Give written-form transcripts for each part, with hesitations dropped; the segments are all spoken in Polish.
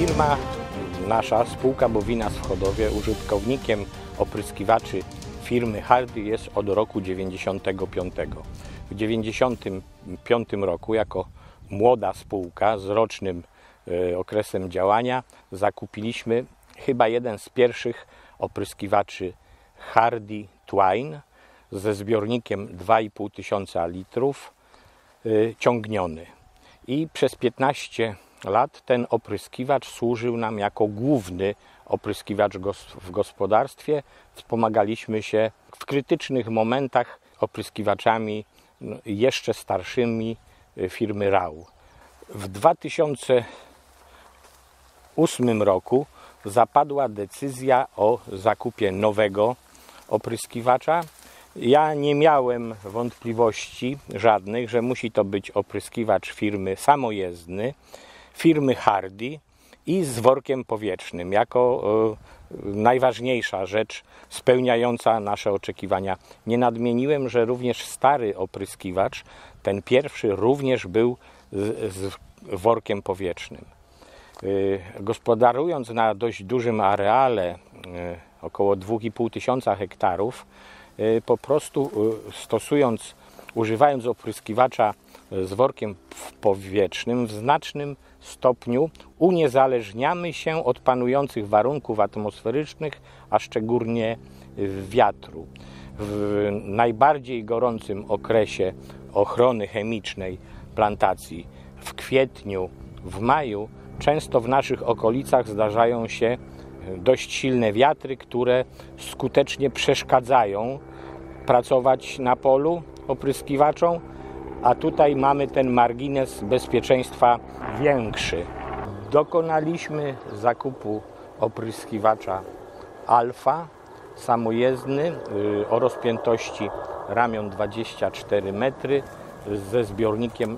Firma, nasza spółka Bowina w Chodowie, użytkownikiem opryskiwaczy firmy Hardy jest od roku 95. W 95 roku jako młoda spółka z rocznym okresem działania zakupiliśmy chyba jeden z pierwszych opryskiwaczy Hardy Twine ze zbiornikiem 2500 litrów ciągniony. I przez 15 lat ten opryskiwacz służył nam jako główny opryskiwacz w gospodarstwie. Wspomagaliśmy się w krytycznych momentach opryskiwaczami jeszcze starszymi firmy Rau. W 2008 roku zapadła decyzja o zakupie nowego opryskiwacza. Ja nie miałem wątpliwości żadnych, że musi to być opryskiwacz firmy samojezdny, firmy Hardy i z workiem powietrznym, jako najważniejsza rzecz spełniająca nasze oczekiwania. Nie nadmieniłem, że również stary opryskiwacz, ten pierwszy, również był z workiem powietrznym. Gospodarując na dość dużym areale, około 2500 hektarów, po prostu używając opryskiwacza z workiem powietrznym, w znacznym stopniu uniezależniamy się od panujących warunków atmosferycznych, a szczególnie wiatru. W najbardziej gorącym okresie ochrony chemicznej plantacji, w kwietniu, w maju, często w naszych okolicach zdarzają się dość silne wiatry, które skutecznie przeszkadzają pracować na polu opryskiwaczom, a tutaj mamy ten margines bezpieczeństwa większy. Dokonaliśmy zakupu opryskiwacza Alfa, samojezdny, o rozpiętości ramion 24 metry ze zbiornikiem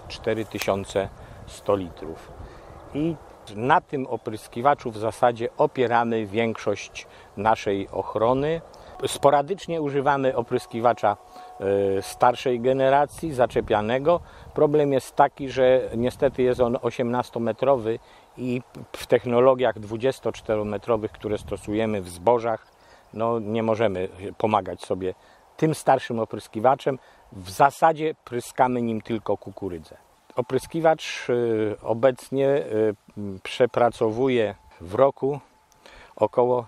4100 litrów. I na tym opryskiwaczu w zasadzie opieramy większość naszej ochrony. Sporadycznie używamy opryskiwacza starszej generacji, zaczepianego. Problem jest taki, że niestety jest on 18-metrowy i w technologiach 24-metrowych, które stosujemy w zbożach, nie możemy pomagać sobie tym starszym opryskiwaczem. W zasadzie pryskamy nim tylko kukurydzę. Opryskiwacz obecnie przepracowuje w roku około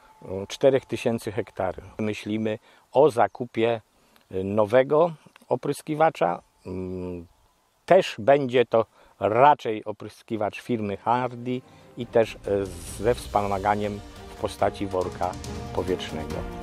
4000 hektarów. Myślimy o zakupie nowego opryskiwacza. Też będzie to raczej opryskiwacz firmy Hardy i też ze wspomaganiem w postaci worka powietrznego.